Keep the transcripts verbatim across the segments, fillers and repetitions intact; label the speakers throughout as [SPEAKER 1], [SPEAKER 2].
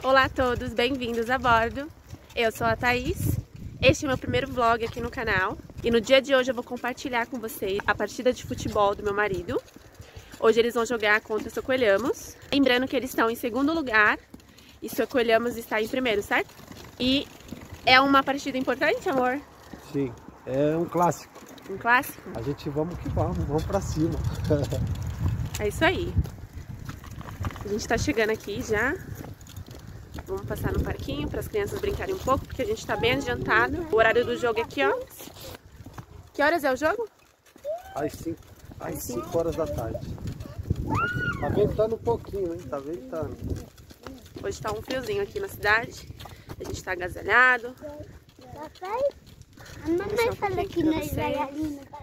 [SPEAKER 1] Olá a todos, bem-vindos a bordo. Eu sou a Thaís, este é meu primeiro vlog aqui no canal e no dia de hoje eu vou compartilhar com vocês a partida de futebol do meu marido. Hoje eles vão jogar contra o Socoelhamos, lembrando que eles estão em segundo lugar e Socoelhamos está em primeiro, certo? E é uma partida importante, amor?
[SPEAKER 2] Sim, é um clássico.
[SPEAKER 1] Um clássico?
[SPEAKER 2] A gente vamos que vamos, vamos pra cima.
[SPEAKER 1] É isso aí. A gente tá chegando aqui já. Vamos passar no parquinho para as crianças brincarem um pouco, porque a gente tá bem adiantado. O horário do jogo é aqui, ó. Que horas é o jogo?
[SPEAKER 2] Às cinco horas da tarde. Tá ventando um pouquinho, hein? Tá ventando.
[SPEAKER 1] Hoje tá um friozinho aqui na cidade. A gente tá agasalhado.
[SPEAKER 3] Papai, a mamãe falou que nós vai ali no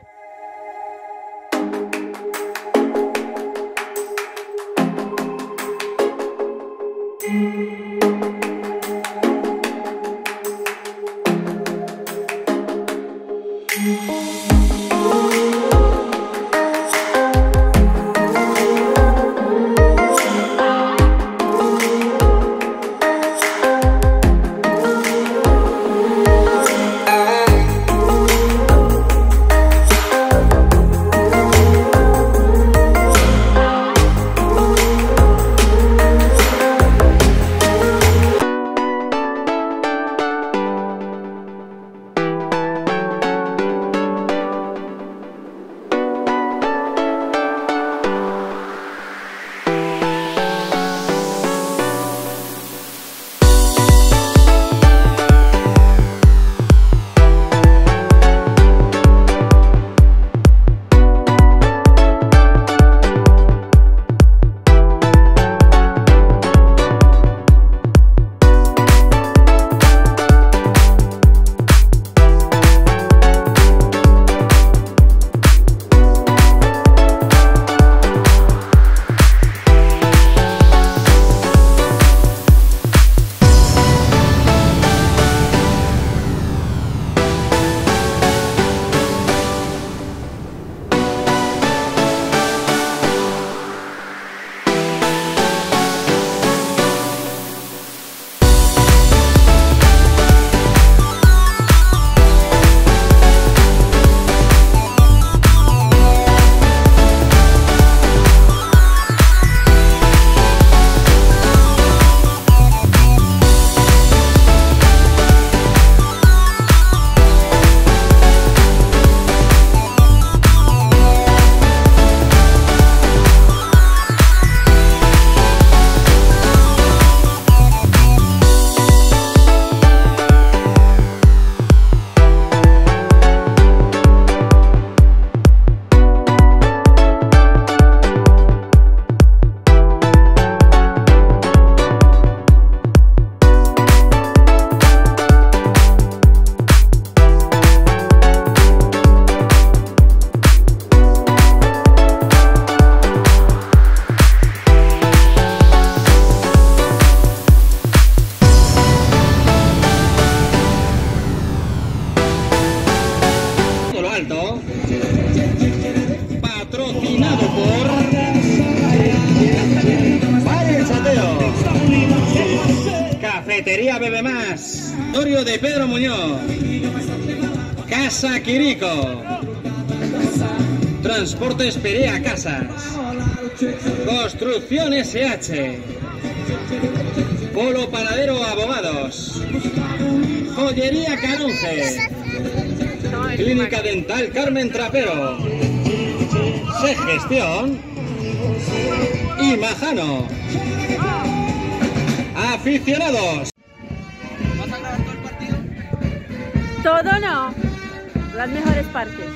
[SPEAKER 4] patrocinado por Vale Chateo, Cafetería Bebe Más, Torio de Pedro Muñoz, Casa Quirico, Transportes Perea Casas, Construcción S H, Polo Panadero Abogados, Joyería Canonce, Clínica Dental Carmen Trapero, Se Gestión y Majano. Aficionados. ¿Vas a grabar todo el partido?
[SPEAKER 1] Todo no, las mejores partes.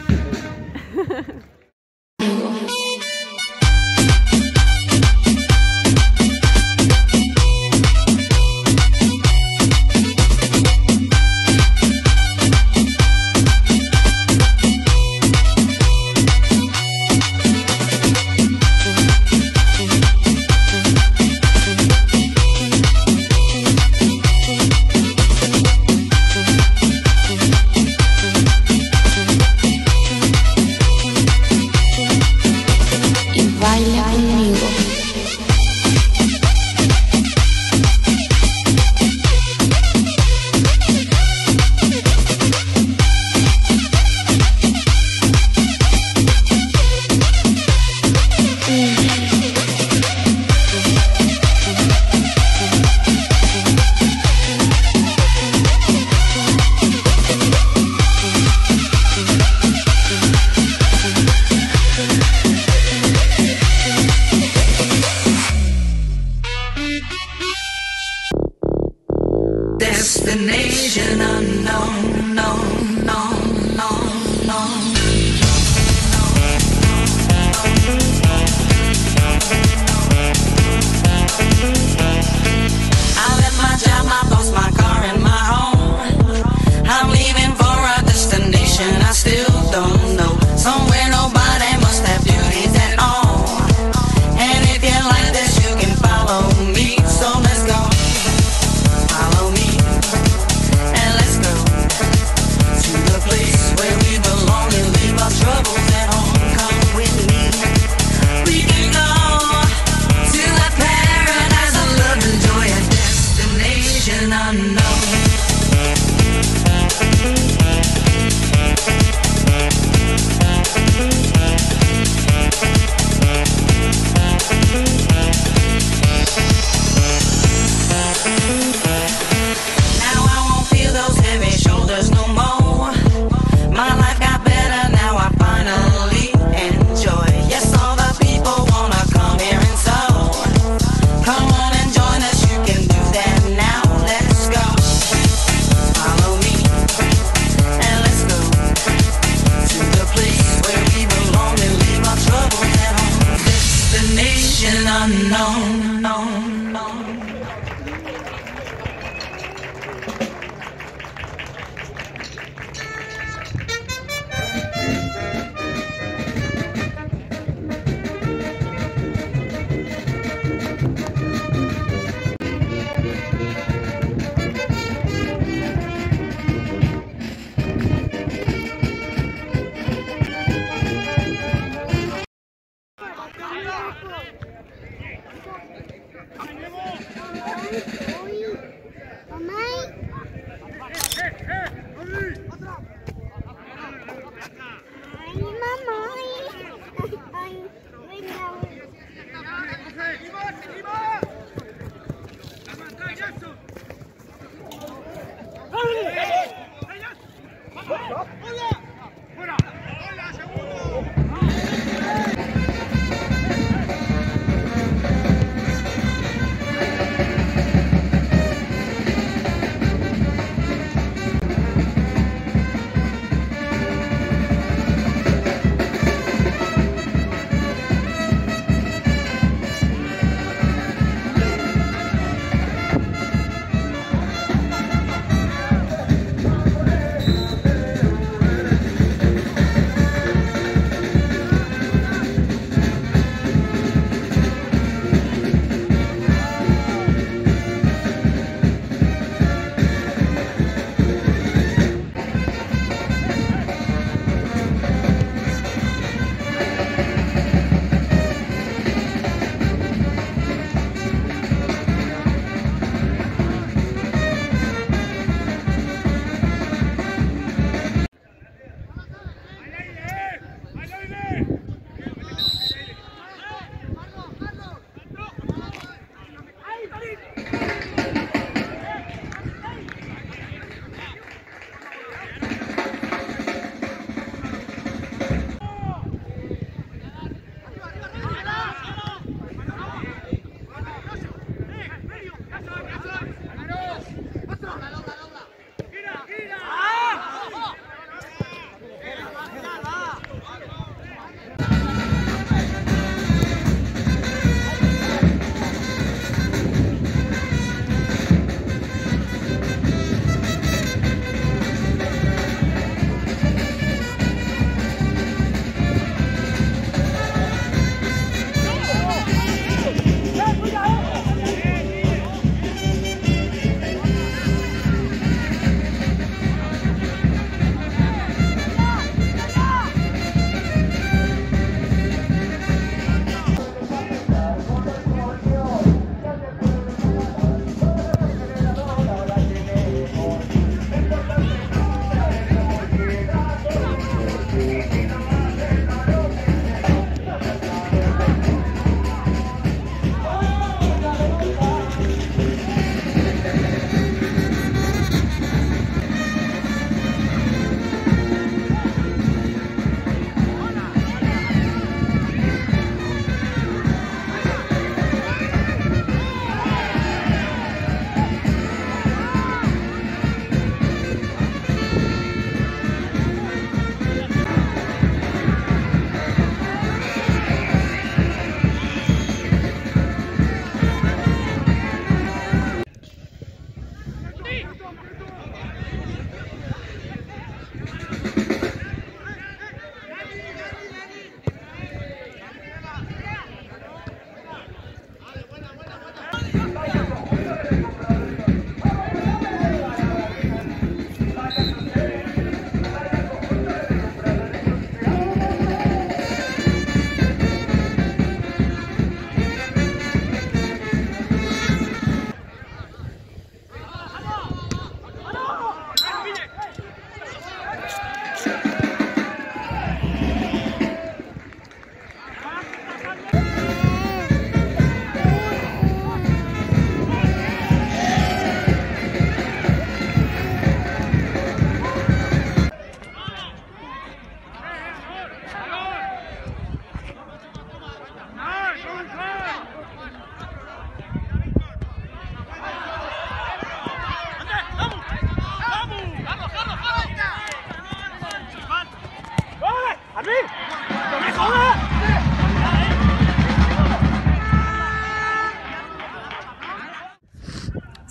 [SPEAKER 5] destination unknown, no, no, no, no. I left my job, my boss, my car, and my home. I'm leaving for a destination I still don't know. Somewhere nobody must have duties at all. And if you like this, you can follow me. So let's go. Follow me. And let's go to the place where we belong and leave our troubles at home. Come with me. We can go to the paradise of love and joy, a destination unknown. Unknown, known, known.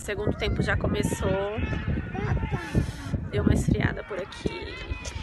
[SPEAKER 1] segundo tempo já começou. Deu uma esfriada por aqui.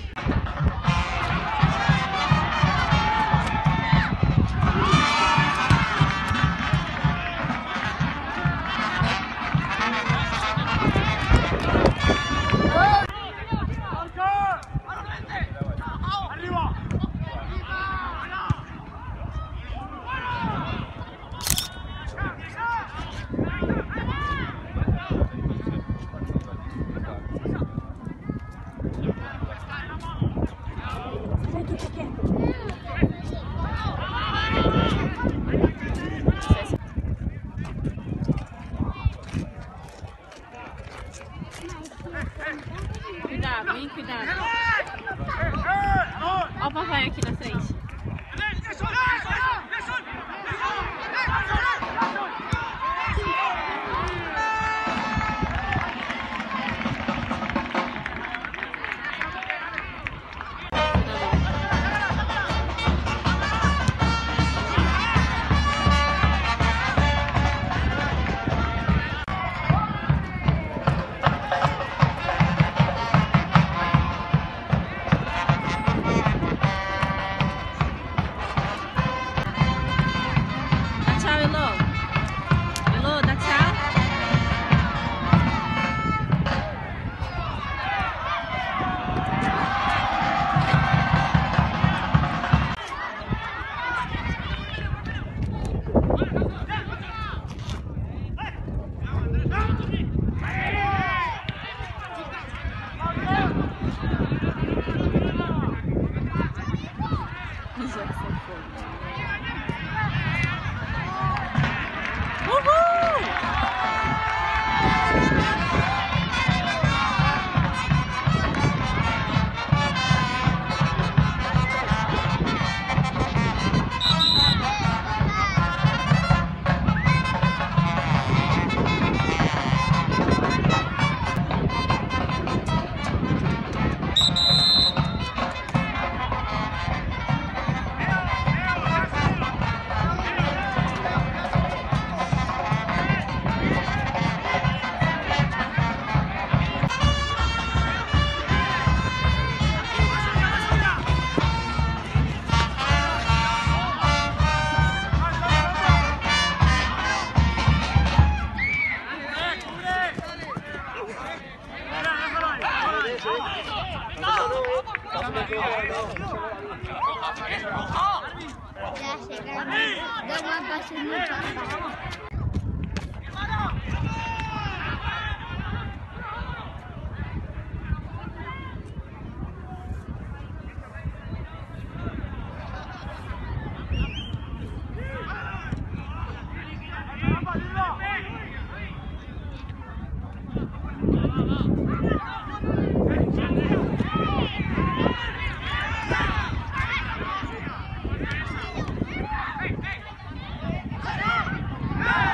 [SPEAKER 1] Cuidado, hein? Cuidado. Olha o papai aqui na frente.
[SPEAKER 3] Já chegaram, dá uma batida no papai.
[SPEAKER 5] Hey!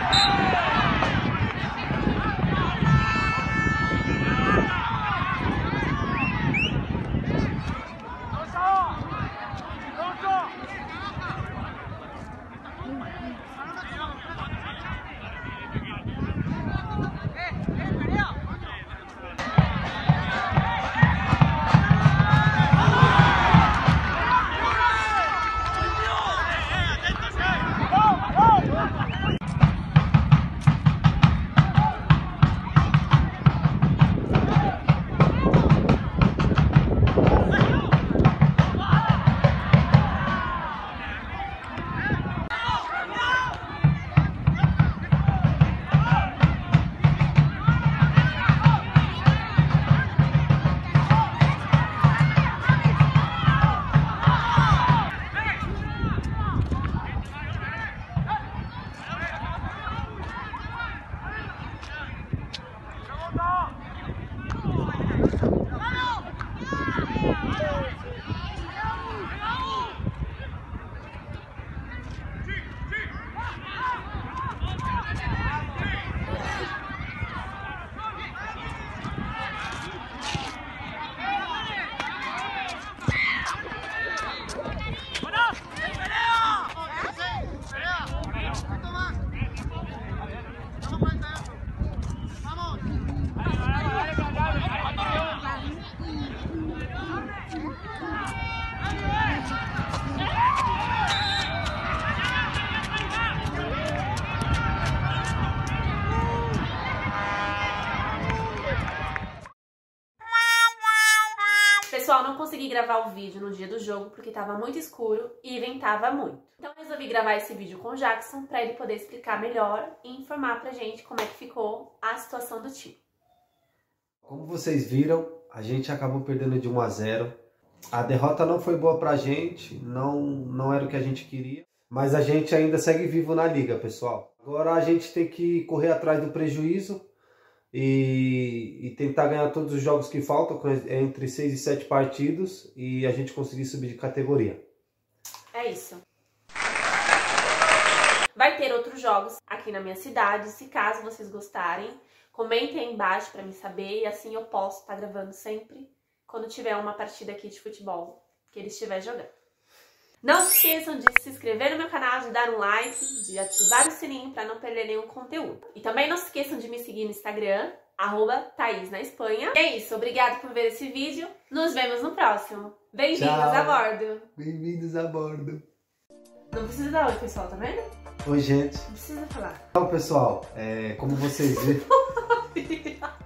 [SPEAKER 1] Pessoal, não consegui gravar o vídeo no dia do jogo porque tava muito escuro e ventava muito. Então eu resolvi gravar esse vídeo com o Jackson pra ele poder explicar melhor e informar pra gente como é que ficou a situação do time.
[SPEAKER 2] Como vocês viram, a gente acabou perdendo de um a zero. A derrota não foi boa pra gente, não, não era o que a gente queria. Mas a gente ainda segue vivo na liga, pessoal. Agora a gente tem que correr atrás do prejuízo e, e tentar ganhar todos os jogos que faltam, entre seis e sete partidos, e a gente conseguir subir de categoria.
[SPEAKER 1] É isso. Vai ter outros jogos aqui na minha cidade, se caso vocês gostarem, comentem aí embaixo pra me saber e assim eu posso estar gravando sempre quando tiver uma partida aqui de futebol que ele estiver jogando. Não se esqueçam de se inscrever no meu canal, de dar um like, de ativar o sininho para não perder nenhum conteúdo. E também não se esqueçam de me seguir no Instagram, arroba Thaís na Espanha. E é isso, obrigado por ver esse vídeo. Nos vemos no próximo. Bem-vindos a bordo.
[SPEAKER 2] Bem-vindos a bordo.
[SPEAKER 1] Não precisa dar oi, pessoal, tá vendo?
[SPEAKER 2] Oi, gente.
[SPEAKER 1] Não precisa falar.
[SPEAKER 2] Então, pessoal, é, como vocês viram...